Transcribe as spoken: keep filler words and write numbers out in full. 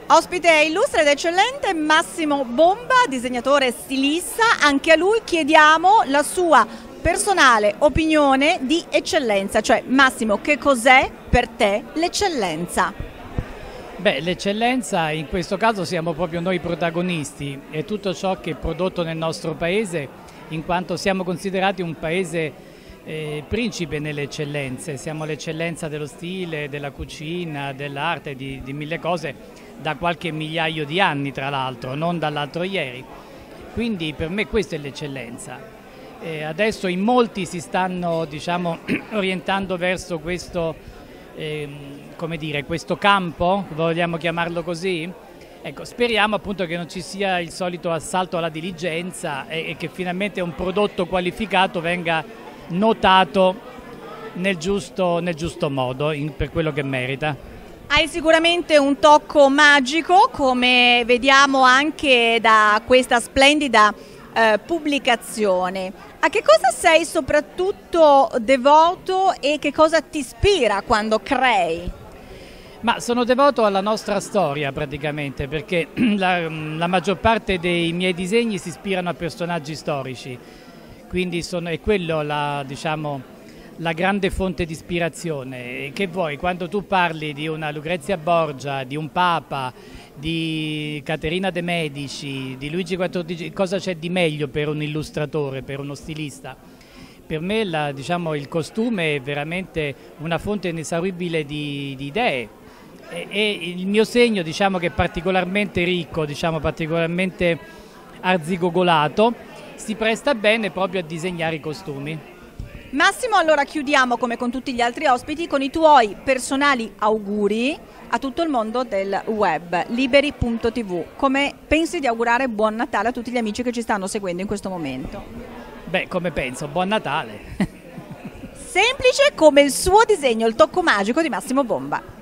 Ospite illustre ed eccellente Massimo Bomba, disegnatore e stilista. Anche a lui chiediamo la sua personale opinione di eccellenza. Cioè, Massimo, che cos'è per te l'eccellenza? Beh, l'eccellenza in questo caso siamo proprio noi protagonisti, è tutto ciò che è prodotto nel nostro paese, in quanto siamo considerati un paese eh, principe nelle eccellenze. Siamo l'eccellenza dello stile, della cucina, dell'arte, di, di mille cose da qualche migliaio di anni, tra l'altro, non dall'altro ieri. Quindi per me questa è l'eccellenza. Eh, adesso in molti si stanno, diciamo, orientando verso questo, eh, come dire, questo campo, vogliamo chiamarlo così? Ecco, speriamo appunto che non ci sia il solito assalto alla diligenza e, e che finalmente un prodotto qualificato venga notato nel giusto, nel giusto modo, in, per quello che merita. Hai sicuramente un tocco magico, come vediamo anche da questa splendida eh, pubblicazione. A che cosa sei soprattutto devoto e che cosa ti ispira quando crei? Ma sono devoto alla nostra storia praticamente, perché la, la maggior parte dei miei disegni si ispirano a personaggi storici, quindi sono, è quello la, diciamo, la grande fonte di ispirazione. Che vuoi, quando tu parli di una Lucrezia Borgia, di un Papa, di Caterina de' Medici, di Luigi quattordici, cosa c'è di meglio per un illustratore, per uno stilista? Per me la, diciamo, il costume è veramente una fonte inesauribile di, di idee e, e il mio segno, diciamo, che è particolarmente ricco, diciamo, particolarmente arzigogolato, si presta bene proprio a disegnare i costumi. Massimo, allora chiudiamo come con tutti gli altri ospiti con i tuoi personali auguri a tutto il mondo del web, liberi punto tv. Come pensi di augurare buon Natale a tutti gli amici che ci stanno seguendo in questo momento? Beh, come penso, buon Natale! Semplice come il suo disegno, il tocco magico di Massimo Bomba.